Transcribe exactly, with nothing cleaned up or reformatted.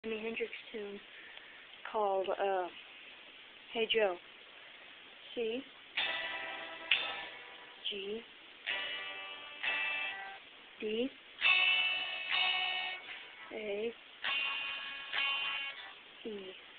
Jimi Hendrix tune called uh, Hey Joe. C, G, D, A, E.